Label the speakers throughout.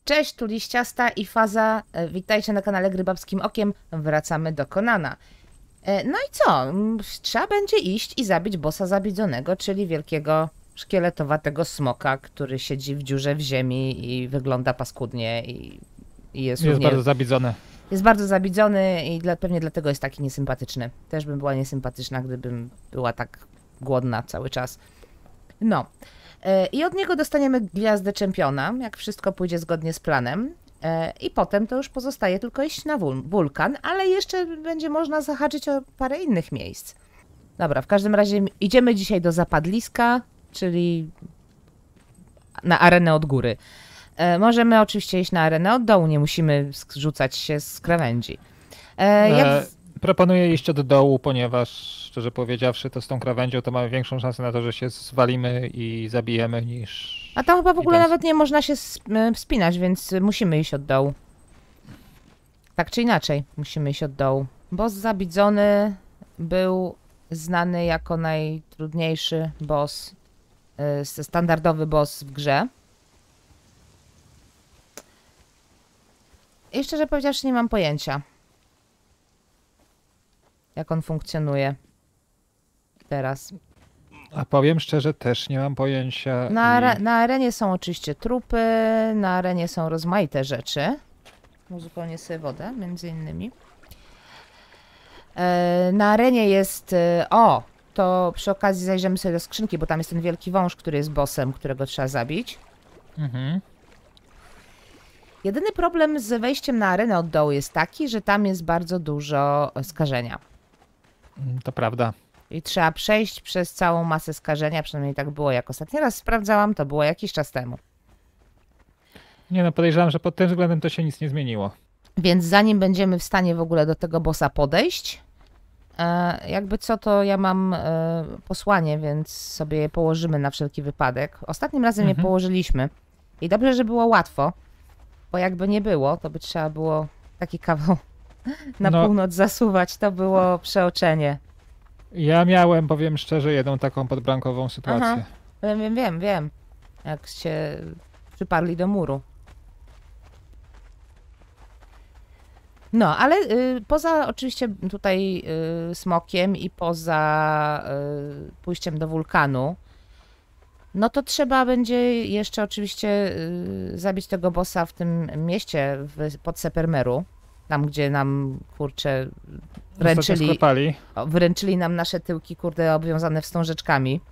Speaker 1: Cześć, tu Liściasta i Faza. Witajcie na kanale Gry Babskim Okiem. Wracamy do Conana. No i co? Trzeba będzie iść i zabić bossa zabidzonego, czyli wielkiego szkieletowatego smoka, który siedzi w dziurze w ziemi i wygląda paskudnie i jest
Speaker 2: bardzo zabidzony.
Speaker 1: Jest bardzo zabidzony i pewnie dlatego jest taki niesympatyczny. Też bym była niesympatyczna, gdybym była tak głodna cały czas. No. I od niego dostaniemy gwiazdę czempiona, jak wszystko pójdzie zgodnie z planem. I potem to już pozostaje tylko iść na wulkan, ale jeszcze będzie można zahaczyć o parę innych miejsc. Dobra, w każdym razie idziemy dzisiaj do zapadliska, czyli na arenę od góry. Możemy oczywiście iść na arenę od dołu, nie musimy rzucać się z krawędzi.
Speaker 2: Proponuję iść od dołu, ponieważ szczerze powiedziawszy, to z tą krawędzią to mamy większą szansę na to, że się zwalimy i zabijemy niż...
Speaker 1: A tam chyba w ogóle nawet nie można się wspinać, więc musimy iść od dołu. Tak czy inaczej, musimy iść od dołu. Boss zabidzony był znany jako najtrudniejszy boss, standardowy boss w grze. I szczerze powiedziawszy, nie mam pojęcia, jak on funkcjonuje teraz.
Speaker 2: A powiem szczerze, też nie mam pojęcia.
Speaker 1: Na arenie są oczywiście trupy, na arenie są rozmaite rzeczy. Uzupełnię sobie wodę, między innymi. Na arenie jest... to przy okazji zajrzymy sobie do skrzynki, bo tam jest ten wielki wąż, który jest bossem, którego trzeba zabić.
Speaker 2: Mhm.
Speaker 1: Jedyny problem z wejściem na arenę od dołu jest taki, że tam jest bardzo dużo skażenia.
Speaker 2: To prawda.
Speaker 1: I trzeba przejść przez całą masę skażenia, przynajmniej tak było, jak ostatni raz sprawdzałam, to było jakiś czas temu.
Speaker 2: Nie no, podejrzewam, że pod tym względem to się nic nie zmieniło.
Speaker 1: Więc zanim będziemy w stanie w ogóle do tego bossa podejść, jakby co, to ja mam posłanie, więc sobie je położymy na wszelki wypadek. Ostatnim razem je położyliśmy i dobrze, że było łatwo, bo jakby nie było, to by trzeba było taki kawał na północ zasuwać, to było przeoczenie.
Speaker 2: Ja miałem, powiem szczerze, jedną taką podbrankową sytuację.
Speaker 1: Aha. Wiem. Jak się przyparli do muru. No, ale poza oczywiście tutaj smokiem i poza pójściem do wulkanu, no to trzeba będzie jeszcze oczywiście zabić tego bossa w tym mieście pod Sepermeru. Tam, gdzie nam, kurczę, wręczyli nam nasze tyłki, kurde, obwiązane wstążeczkami.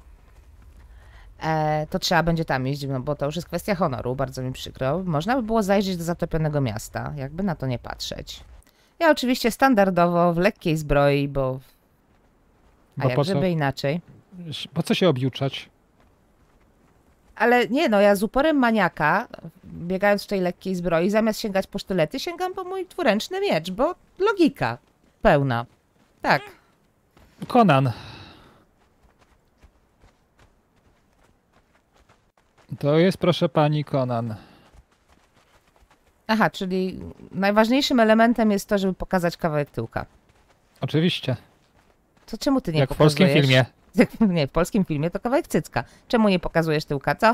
Speaker 1: To trzeba będzie tam iść, no bo to już jest kwestia honoru, bardzo mi przykro. Można by było zajrzeć do zatopionego miasta, jakby na to nie patrzeć. Ja oczywiście standardowo, w lekkiej zbroi, bo żeby inaczej.
Speaker 2: Po co się objuczać?
Speaker 1: Ale nie no, ja z uporem maniaka, biegając w tej lekkiej zbroi, zamiast sięgać po sztylety, sięgam po mój dwuręczny miecz, bo logika pełna. Tak.
Speaker 2: Conan. To jest, proszę pani, Conan.
Speaker 1: Aha, czyli najważniejszym elementem jest to, żeby pokazać kawałek tyłka.
Speaker 2: Oczywiście.
Speaker 1: To czemu ty nie
Speaker 2: Jak
Speaker 1: pokazujesz?
Speaker 2: w polskim filmie.
Speaker 1: Nie, w polskim filmie to kawałek cycka. Czemu nie pokazujesz tyłka, co?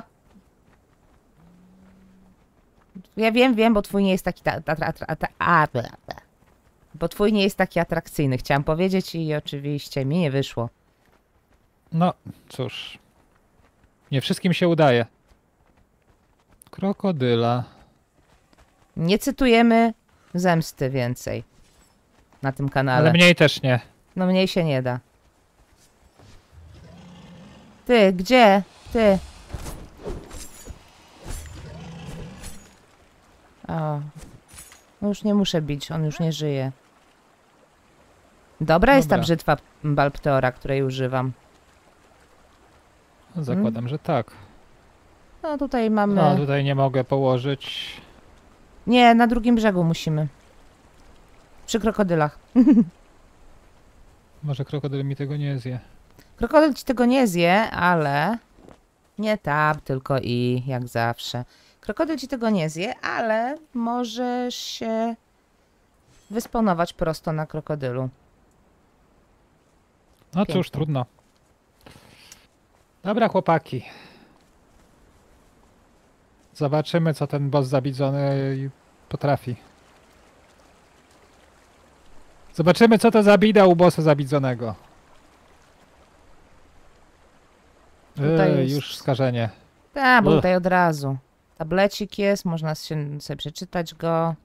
Speaker 1: Ja wiem, bo twój nie jest taki bo twój nie jest taki atrakcyjny, chciałam powiedzieć i oczywiście mi nie wyszło.
Speaker 2: No, cóż. Nie wszystkim się udaje. Krokodyla.
Speaker 1: Nie cytujemy zemsty więcej na tym kanale.
Speaker 2: Ale mniej też nie.
Speaker 1: No mniej się nie da. Ty, gdzie? Ty. O. No już nie muszę bić, on już nie żyje. Dobra jest ta brzytwa Balpteora, której używam.
Speaker 2: No, zakładam, że tak.
Speaker 1: No tutaj mamy...
Speaker 2: No tutaj nie mogę położyć.
Speaker 1: Nie, na drugim brzegu musimy. Przy krokodylach.
Speaker 2: Może krokodyl mi tego nie zje.
Speaker 1: Krokodyl ci tego nie zje, ale... Nie tab, tylko i, jak zawsze. Krokodyl ci tego nie zje, ale możesz się wysponować prosto na krokodylu.
Speaker 2: No cóż, trudno. Dobra, chłopaki. Zobaczymy, co ten boss zabidzony potrafi. Zobaczymy, co to za bida u bossa zabidzonego.
Speaker 1: Tutaj jest-
Speaker 2: Już skażenie.
Speaker 1: Tak, bo
Speaker 2: Ugh.
Speaker 1: tutaj od razu. Tablecik jest, można się sobie przeczytać go.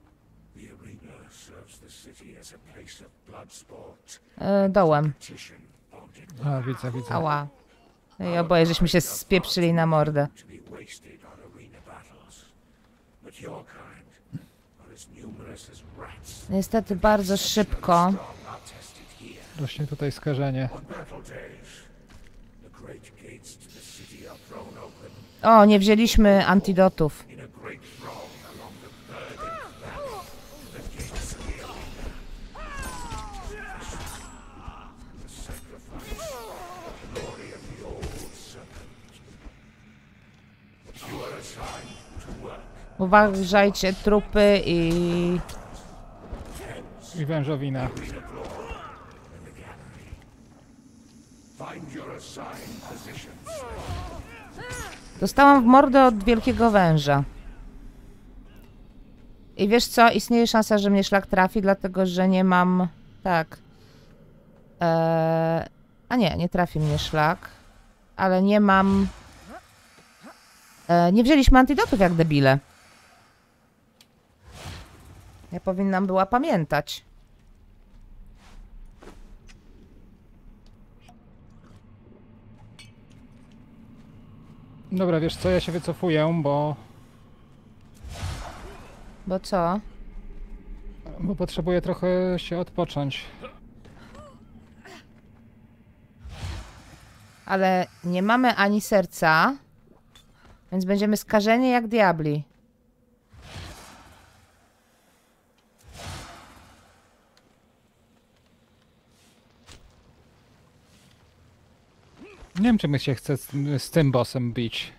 Speaker 1: Dołem.
Speaker 2: A, widzę, widzę.
Speaker 1: Ała. I oboje żeśmy się spieprzyli na mordę. Niestety bardzo szybko.
Speaker 2: Właśnie tutaj skażenie.
Speaker 1: O, nie wzięliśmy antidotów. Uważajcie, trupy i...
Speaker 2: I wężowina.
Speaker 1: Dostałam w mordę od wielkiego węża. I wiesz co? Istnieje szansa, że mnie szlak trafi, dlatego że nie mam... Tak. A nie, nie trafi mnie szlak. Ale nie mam... Nie wzięliśmy antidotów jak debile. Ja powinnam była pamiętać.
Speaker 2: Dobra, wiesz co, ja się wycofuję,
Speaker 1: Bo co?
Speaker 2: bo potrzebuję trochę się odpocząć.
Speaker 1: Ale nie mamy ani serca, więc będziemy skażeni jak diabli.
Speaker 2: Nie wiem, czy my się chce z tym bossem bić.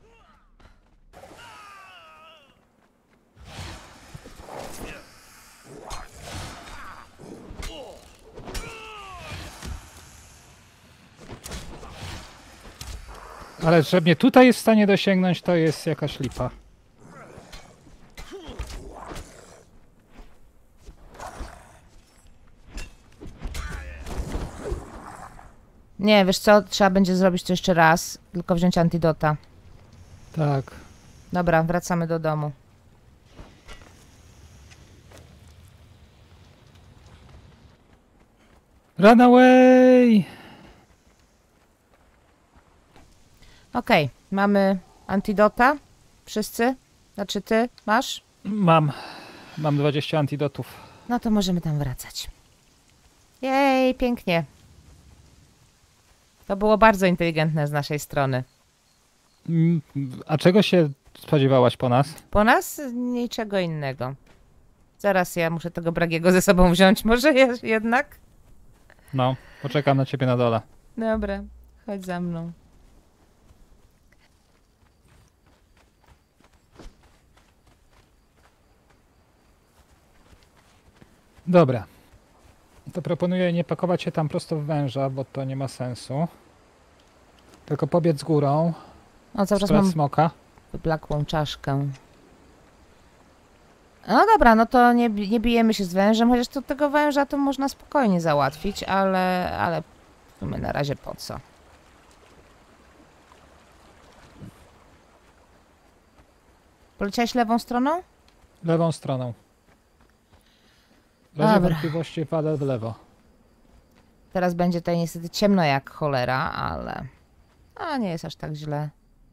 Speaker 2: Ale że mnie tutaj jest w stanie dosięgnąć, to jest jakaś lipa.
Speaker 1: Nie, wiesz co? Trzeba będzie zrobić to jeszcze raz, tylko wziąć antidota.
Speaker 2: Tak.
Speaker 1: Dobra, wracamy do domu.
Speaker 2: Run away!
Speaker 1: Okej, mamy antidota. Wszyscy? Znaczy ty masz?
Speaker 2: Mam 20 antidotów.
Speaker 1: No to możemy tam wracać. Jej, pięknie. To było bardzo inteligentne z naszej strony.
Speaker 2: A czego się spodziewałaś po nas?
Speaker 1: Po nas niczego innego. Zaraz ja muszę tego Bragiego ze sobą wziąć, może jednak?
Speaker 2: No, poczekam na ciebie na dole.
Speaker 1: Dobra, chodź za mną.
Speaker 2: Dobra. To proponuję nie pakować się tam prosto w węża, bo to nie ma sensu. Tylko pobiec górą,
Speaker 1: O, cały czas
Speaker 2: sprawdź
Speaker 1: mam
Speaker 2: smoka.
Speaker 1: wyblakłą czaszkę. No dobra, no to nie bijemy się z wężem, chociaż to tego węża to można spokojnie załatwić, ale w sumie na razie po co? Poleciałeś lewą stroną?
Speaker 2: Lewą stroną. W razie
Speaker 1: Dobra.
Speaker 2: wątpliwości wadę w lewo.
Speaker 1: Teraz będzie tutaj niestety ciemno jak cholera, ale... A nie jest aż tak źle.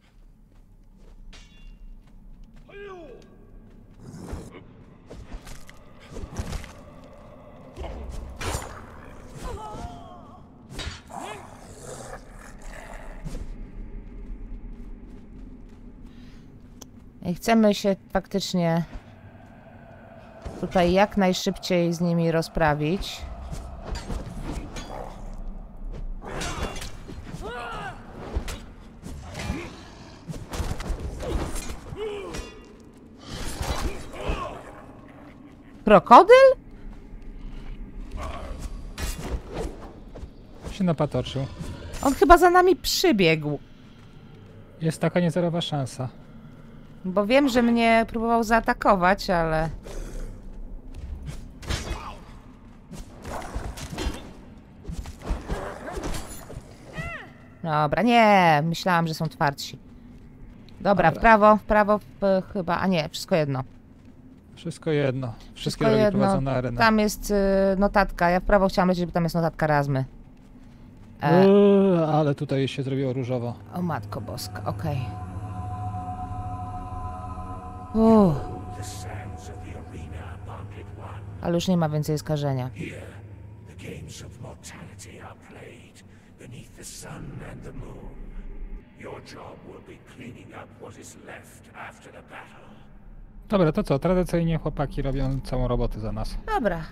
Speaker 1: I chcemy się faktycznie tutaj jak najszybciej z nimi rozprawić. Krokodyl?
Speaker 2: Się napatoczył.
Speaker 1: On chyba za nami przybiegł.
Speaker 2: Jest taka niezerowa szansa.
Speaker 1: Bo wiem, że mnie próbował zaatakować, ale... Dobra, nie, myślałam, że są twardsi. Dobra, w prawo chyba, a nie, wszystko jedno.
Speaker 2: Wszystko jedno. Wszystkie
Speaker 1: Wszystko
Speaker 2: drogi
Speaker 1: jedno.
Speaker 2: prowadzą na arenę.
Speaker 1: Tam jest notatka, ja w prawo chciałam lecieć, bo tam jest notatka Razmy.
Speaker 2: Ale tutaj się zrobiło różowo.
Speaker 1: O matko boska, okej.
Speaker 3: The sands of the arena, Bandit One.
Speaker 1: Ale już nie ma więcej skażenia.
Speaker 3: Here, the games of mortality are played beneath the sun and the moon. Your job will be cleaning up what is left after the battle.
Speaker 2: Dobra, to co? Tradycyjnie chłopaki robią całą robotę za nas.
Speaker 1: Dobra.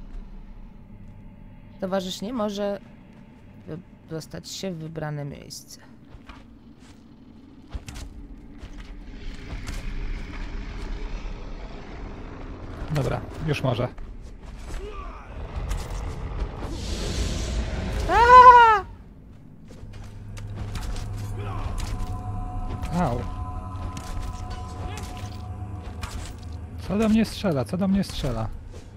Speaker 1: Towarzysz nie może dostać się w wybrane miejsce.
Speaker 2: Dobra, już może. Au. Co do mnie strzela? Co do mnie strzela?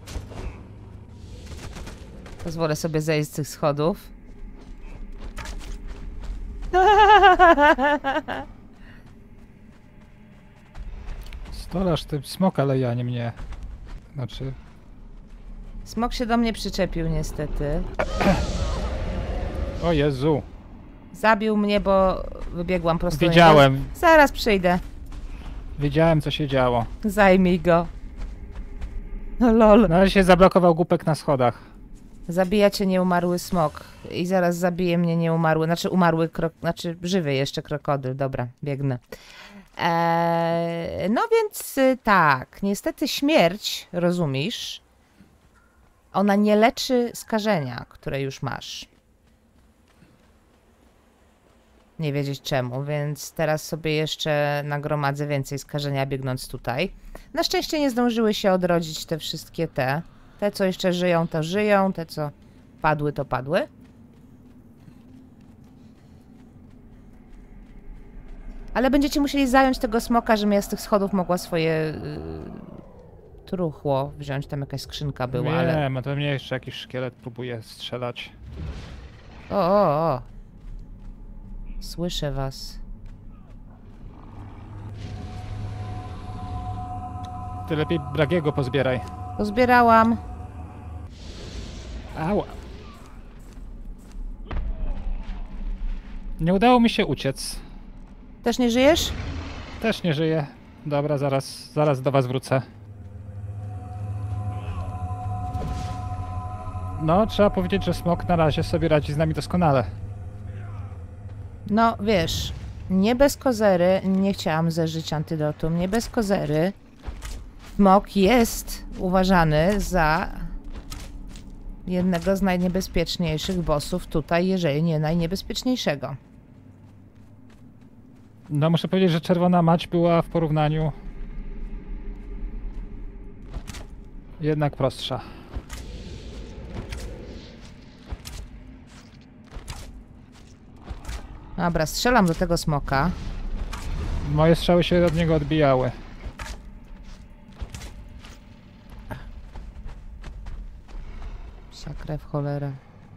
Speaker 1: Pozwolę sobie zejść z tych schodów.
Speaker 2: Stolarz, ty smoka leje, a nie mnie. Znaczy...
Speaker 1: Smok się do mnie przyczepił niestety.
Speaker 2: O Jezu.
Speaker 1: Zabił mnie, bo wybiegłam prosto do niego.
Speaker 2: Wiedziałem.
Speaker 1: Zaraz przyjdę.
Speaker 2: Wiedziałem, co się działo.
Speaker 1: Zajmij go. No lol.
Speaker 2: Na razie się zablokował głupek na schodach.
Speaker 1: Zabija cię nieumarły smok. I zaraz zabije mnie nieumarły, znaczy umarły znaczy żywy jeszcze krokodyl. Dobra, biegnę. No więc tak, niestety śmierć, rozumiesz, ona nie leczy skażenia, które już masz. Nie wiedzieć czemu, więc teraz sobie jeszcze nagromadzę więcej skażenia biegnąc tutaj. Na szczęście nie zdążyły się odrodzić te wszystkie te. Te, co jeszcze żyją, to żyją. Te, co padły, to padły. Ale będziecie musieli zająć tego smoka, żebym ja z tych schodów mogła swoje truchło wziąć. Tam jakaś skrzynka była, ale...
Speaker 2: Nie, a to mnie jeszcze jakiś szkielet próbuje strzelać.
Speaker 1: O. Słyszę was.
Speaker 2: Ty lepiej Bragiego pozbieraj.
Speaker 1: Pozbierałam.
Speaker 2: Ała. Nie udało mi się uciec.
Speaker 1: Też nie żyjesz?
Speaker 2: Też nie żyję. Dobra, zaraz do was wrócę. No, trzeba powiedzieć, że smok na razie sobie radzi z nami doskonale.
Speaker 1: No, wiesz, nie bez kozery, nie chciałam zażyć antydotum, nie bez kozery. Smok jest uważany za jednego z najniebezpieczniejszych bossów tutaj, jeżeli nie najniebezpieczniejszego.
Speaker 2: No, muszę powiedzieć, że Czerwona Mać była w porównaniu jednak prostsza.
Speaker 1: Dobra, strzelam do tego smoka.
Speaker 2: Moje strzały się od niego odbijały.
Speaker 1: Psia krew, cholera.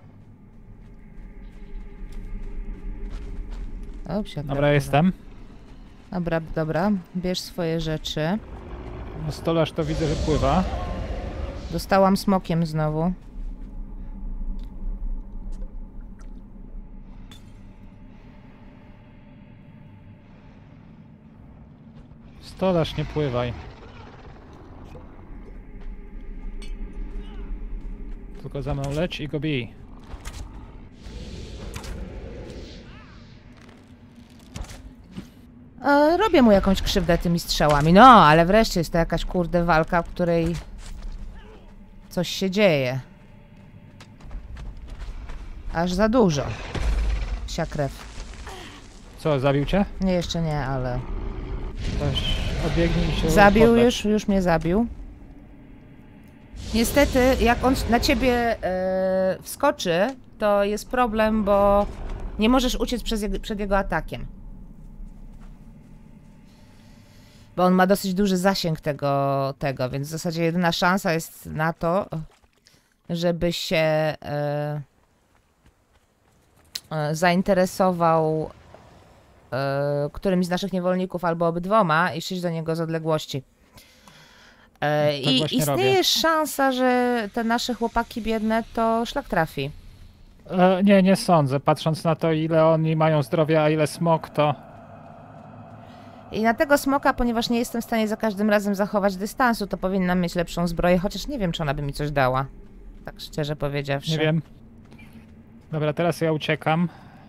Speaker 1: O, psia krew,
Speaker 2: Dobra,
Speaker 1: cholera.
Speaker 2: jestem.
Speaker 1: Dobra, bierz swoje rzeczy.
Speaker 2: No, stolarz to widzę, że pływa.
Speaker 1: Dostałam smokiem znowu.
Speaker 2: Stolarz, nie pływaj. Tylko za mną leć i go bij.
Speaker 1: Robię mu jakąś krzywdę tymi strzałami. No, ale wreszcie jest to jakaś kurde walka, w której coś się dzieje. Aż za dużo. Psia krew.
Speaker 2: Co, zabił cię?
Speaker 1: Nie, jeszcze nie, ale...
Speaker 2: Ktoś odbiegnij się
Speaker 1: Zabił
Speaker 2: pozbędź.
Speaker 1: już mnie zabił. Niestety, jak on na ciebie wskoczy, to jest problem, bo nie możesz uciec przed jego atakiem. Bo on ma dosyć duży zasięg tego, więc w zasadzie jedyna szansa jest na to, żeby się zainteresował którymś z naszych niewolników albo obydwoma i szlić do niego z odległości. I istnieje
Speaker 2: robię.
Speaker 1: szansa, że te nasze chłopaki biedne to szlak trafi.
Speaker 2: Nie sądzę. Patrząc na to, ile oni mają zdrowia, a ile smok, to...
Speaker 1: I na tego smoka, ponieważ nie jestem w stanie za każdym razem zachować dystansu, to powinnam mieć lepszą zbroję, chociaż nie wiem, czy ona by mi coś dała. Tak szczerze powiedziawszy.
Speaker 2: Nie wiem. Dobra, teraz ja uciekam.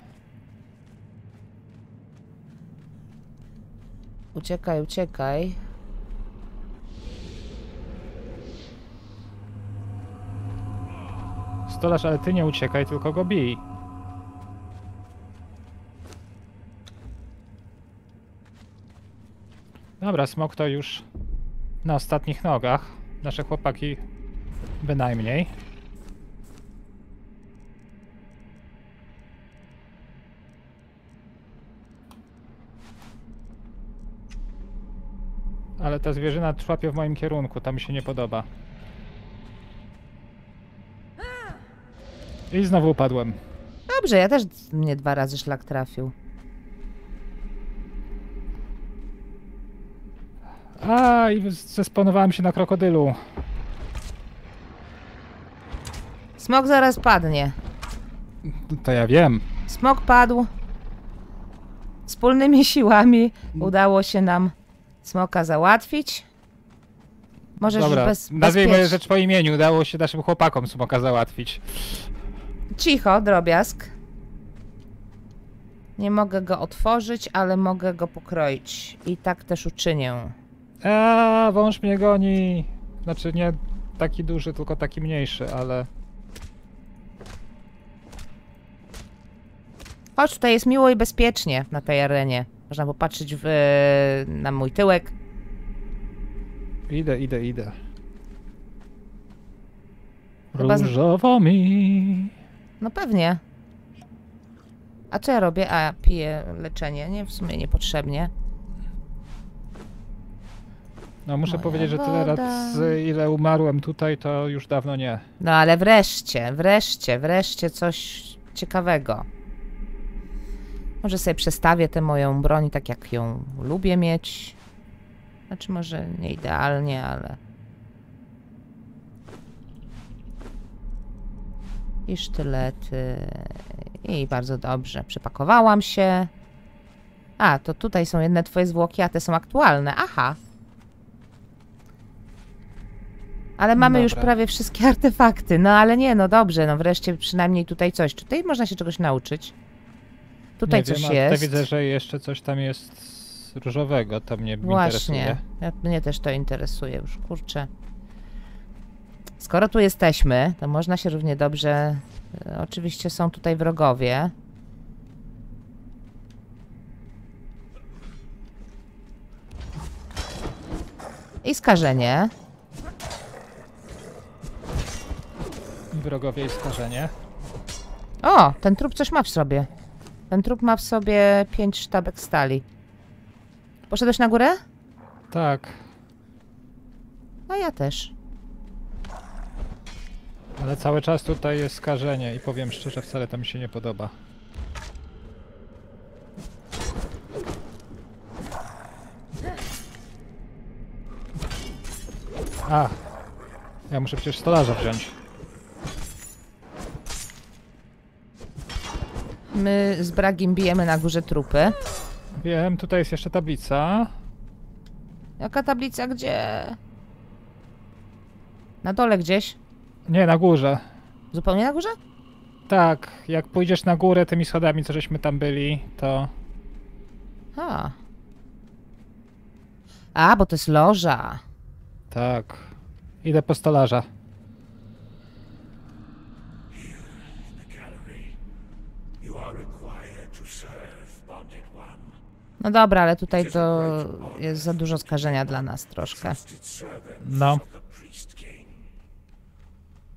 Speaker 1: Uciekaj, uciekaj.
Speaker 2: Stolarz, ale ty nie uciekaj, tylko go bij. Dobra, smok to już na ostatnich nogach. Nasze chłopaki bynajmniej. Ale ta zwierzyna człapie w moim kierunku, to mi się nie podoba. I znowu upadłem.
Speaker 1: Dobrze, ja też mnie 2 razy szlak trafił.
Speaker 2: I zesponowałem się na krokodylu.
Speaker 1: Smok zaraz padnie.
Speaker 2: To ja wiem.
Speaker 1: Smok padł. Wspólnymi siłami udało się nam smoka załatwić. Możesz
Speaker 2: Dobra,
Speaker 1: już
Speaker 2: nazwijmy rzecz po imieniu. Udało się naszym chłopakom smoka załatwić.
Speaker 1: Cicho, drobiazg. Nie mogę go otworzyć, ale mogę go pokroić. I tak też uczynię.
Speaker 2: Wąż mnie goni. Znaczy nie taki duży, tylko taki mniejszy, ale...
Speaker 1: Chodź, tutaj jest miło i bezpiecznie na tej arenie. Można popatrzeć na mój tyłek.
Speaker 2: Idę.
Speaker 1: Chyba
Speaker 2: Różowo mi.
Speaker 1: No pewnie. A co ja robię? Piję leczenie. Nie, w sumie niepotrzebnie.
Speaker 2: No muszę
Speaker 1: Moja
Speaker 2: powiedzieć, że tyle
Speaker 1: woda.
Speaker 2: razy ile umarłem tutaj, to już dawno nie.
Speaker 1: No ale wreszcie coś ciekawego. Może sobie przestawię tę moją broń tak, jak ją lubię mieć. Znaczy może nie idealnie, ale... I sztylety. I bardzo dobrze. Przepakowałam się. To tutaj są jedne twoje zwłoki, a te są aktualne. Aha. Ale mamy już prawie wszystkie artefakty. No ale nie, no dobrze. No wreszcie przynajmniej tutaj coś. Czy tutaj można się czegoś nauczyć? Tutaj
Speaker 2: Nie
Speaker 1: coś
Speaker 2: wiem,
Speaker 1: jest.
Speaker 2: Tutaj widzę, że jeszcze coś tam jest różowego. To mnie
Speaker 1: Właśnie.
Speaker 2: interesuje.
Speaker 1: Mnie też to interesuje już, kurczę. Skoro tu jesteśmy, to można się równie dobrze... Oczywiście są tutaj wrogowie. I skażenie.
Speaker 2: Wrogowie i skażenie.
Speaker 1: O, ten trup coś ma w sobie. Ten trup ma w sobie 5 sztabek stali. Poszedłeś na górę?
Speaker 2: Tak.
Speaker 1: No ja też.
Speaker 2: Ale cały czas tutaj jest skażenie i powiem szczerze, wcale to mi się nie podoba. Ja muszę przecież stolarza wziąć.
Speaker 1: My z Bragim bijemy na górze trupy.
Speaker 2: Wiem, tutaj jest jeszcze tablica.
Speaker 1: Jaka tablica? Gdzie? Na dole gdzieś?
Speaker 2: Nie, na górze.
Speaker 1: Zupełnie na górze?
Speaker 2: Tak, jak pójdziesz na górę tymi schodami, co żeśmy tam byli, to...
Speaker 1: Bo to jest loża.
Speaker 2: Tak. Idę po stolarza.
Speaker 1: No dobra, ale tutaj to jest za dużo skażenia dla nas troszkę.
Speaker 2: No.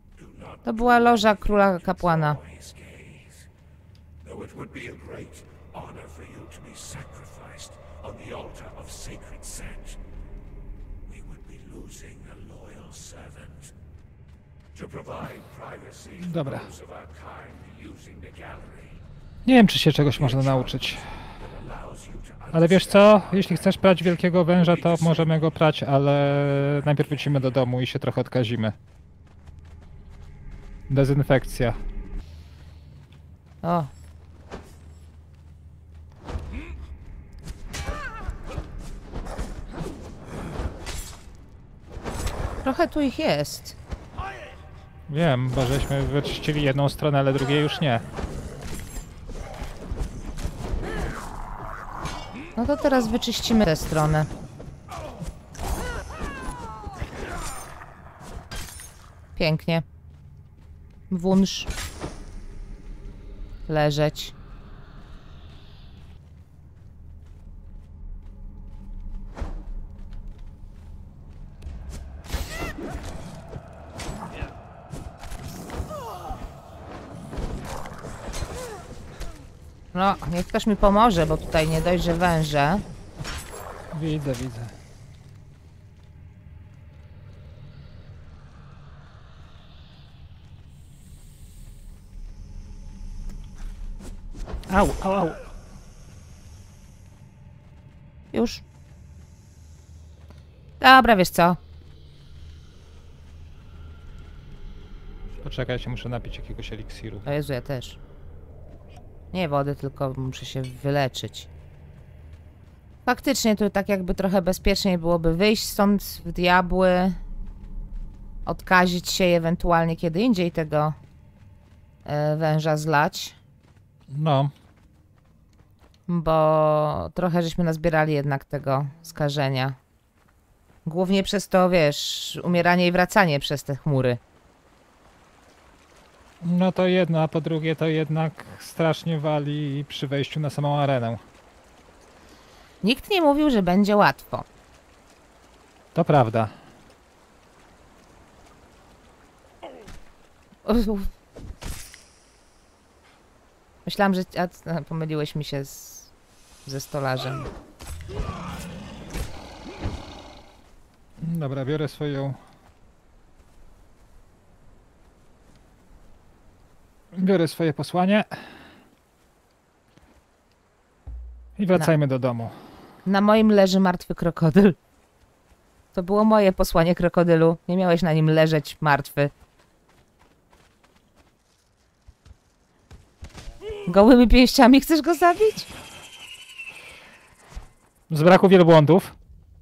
Speaker 1: To była loża króla kapłana.
Speaker 3: honor for you to be sacrificed on the altar of sacred Set. We would be losing a loyal servant. To provide privacy for
Speaker 2: Dobra.
Speaker 3: those of our kind using the gallery.
Speaker 2: Nie wiem, czy się czegoś można nauczyć.
Speaker 3: That allows you to
Speaker 2: Ale wiesz co? Jeśli chcesz prać wielkiego węża, to możemy go prać, ale najpierw wrócimy do domu i się trochę odkazimy. Dezynfekcja.
Speaker 1: O. Trochę tu ich jest.
Speaker 2: Wiem, bo żeśmy wyczyścili jedną stronę, ale drugiej już nie.
Speaker 1: No to teraz wyczyścimy tę stronę. Pięknie. Wunsz. Leżeć. No, niech ktoś mi pomoże, bo tutaj nie dość, że węże.
Speaker 2: Widzę, widzę. Au, au, au.
Speaker 1: Już. Dobra, wiesz co?
Speaker 2: Poczekaj, się muszę napić jakiegoś eliksiru.
Speaker 1: O Jezu, ja też. Nie wody, tylko muszę się wyleczyć. Faktycznie tu tak jakby trochę bezpieczniej byłoby wyjść stąd w diabły. Odkazić się i ewentualnie kiedy indziej tego węża zlać.
Speaker 2: No,
Speaker 1: Bo trochę żeśmy nazbierali jednak tego skażenia. Głównie przez to, wiesz, umieranie i wracanie przez te chmury.
Speaker 2: no to jedno, a po drugie to jednak strasznie wali przy wejściu na samą arenę.
Speaker 1: Nikt nie mówił, że będzie łatwo.
Speaker 2: To prawda.
Speaker 1: Myślałam, że pomyliłeś mi się ze stolarzem.
Speaker 2: Dobra, biorę swoją... Biorę swoje posłanie. I wracajmy do domu.
Speaker 1: Na moim leży martwy krokodyl. To było moje posłanie krokodylu. Nie miałeś na nim leżeć martwy. Gołymi pięściami chcesz go zabić?
Speaker 2: Z braku wielbłądów.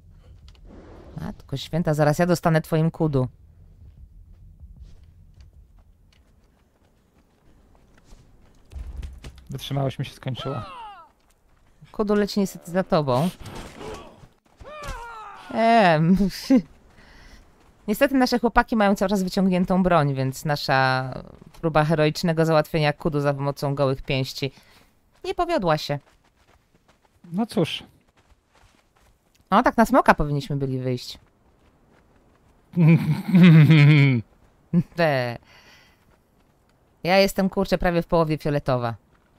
Speaker 1: Matko święta, zaraz ja dostanę twoim kudu.
Speaker 2: Wytrzymałość mi się skończyła.
Speaker 1: Kudu leci niestety za tobą. Niestety nasze chłopaki mają cały czas wyciągniętą broń, więc nasza próba heroicznego załatwienia kudu za pomocą gołych pięści nie powiodła się.
Speaker 2: No cóż.
Speaker 1: No tak na smoka powinniśmy byli wyjść. Ja jestem, kurczę, prawie w połowie fioletowa.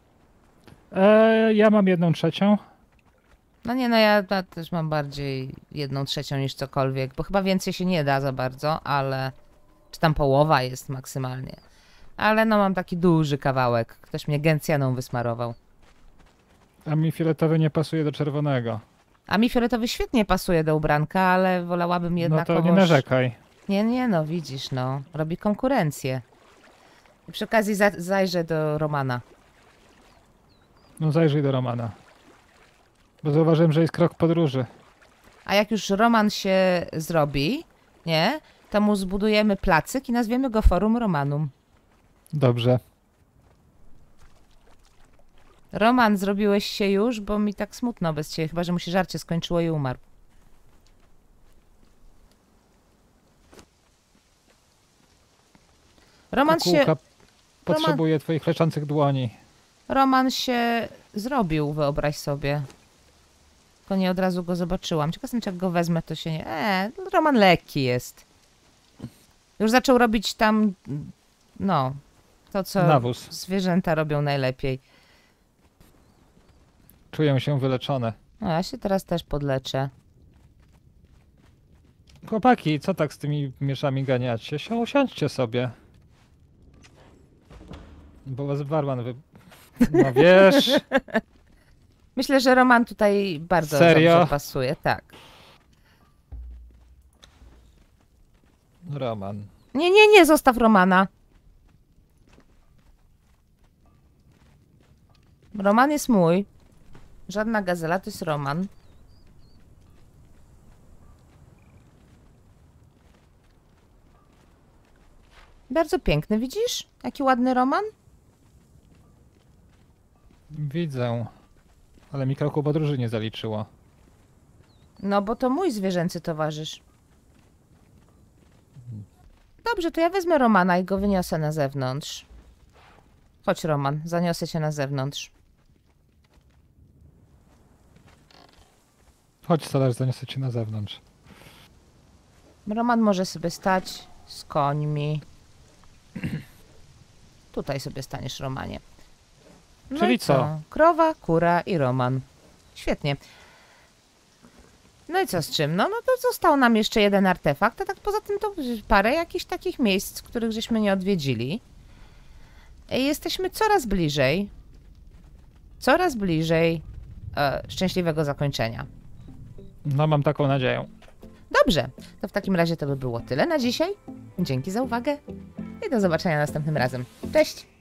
Speaker 2: Ja mam 1/3.
Speaker 1: No nie, no ja też mam bardziej 1/3 niż cokolwiek, bo chyba więcej się nie da za bardzo, ale... Czy tam połowa jest maksymalnie. Ale no mam taki duży kawałek. Ktoś mnie gencjaną wysmarował.
Speaker 2: A mi fioletowy nie pasuje do czerwonego.
Speaker 1: A mi fioletowy świetnie pasuje do ubranka, ale wolałabym
Speaker 2: No
Speaker 1: jednakowoż...
Speaker 2: to nie narzekaj.
Speaker 1: Nie, no widzisz, no. Robi konkurencję. I przy okazji zajrzę do Romana.
Speaker 2: No zajrzyj do Romana. Bo zauważyłem, że jest krok podróży.
Speaker 1: A jak już Roman się zrobi, nie? To mu zbudujemy placyk i nazwiemy go Forum Romanum.
Speaker 2: Dobrze.
Speaker 1: Roman, zrobiłeś się już, bo mi tak smutno bez ciebie, chyba że mu się żarcie skończyło i umarł.
Speaker 2: Kukułka potrzebuje twoich leczących dłoni.
Speaker 1: Roman się zrobił, wyobraź sobie. Tylko nie od razu go zobaczyłam. Ciekaw jestem, czy jak go wezmę, to się nie... Roman lekki jest. Już zaczął robić tam, no, to co
Speaker 2: nawóz.
Speaker 1: zwierzęta robią najlepiej.
Speaker 2: Czują się wyleczone.
Speaker 1: No, ja się teraz też podleczę.
Speaker 2: Chłopaki, co tak z tymi mieszami ganiacie? Usiądźcie sobie. Bo was barman No wiesz...
Speaker 1: Myślę, że Roman tutaj bardzo
Speaker 2: Serio?
Speaker 1: dobrze pasuje, tak.
Speaker 2: Roman.
Speaker 1: Nie, zostaw Romana. Roman jest mój. Żadna gazela, to jest Roman. Bardzo piękny, widzisz? Jaki ładny Roman?
Speaker 2: Widzę. Ale mi kroku podróży nie zaliczyło.
Speaker 1: No, bo to mój zwierzęcy towarzysz. Dobrze, to ja wezmę Romana i go wyniosę na zewnątrz. Chodź, Roman, zaniosę cię na zewnątrz.
Speaker 2: Chodź, Solarz, zaniosę cię na zewnątrz.
Speaker 1: Roman może sobie stać z końmi. Tutaj sobie staniesz, Romanie. No
Speaker 2: Czyli
Speaker 1: i
Speaker 2: co?
Speaker 1: Krowa, kura i Roman. Świetnie. No i co z czym? No to został nam jeszcze jeden artefakt, a tak poza tym to parę jakichś takich miejsc, których żeśmy nie odwiedzili. I jesteśmy coraz bliżej szczęśliwego zakończenia.
Speaker 2: No, mam taką nadzieję.
Speaker 1: Dobrze, to w takim razie to by było tyle na dzisiaj. Dzięki za uwagę i do zobaczenia następnym razem. Cześć!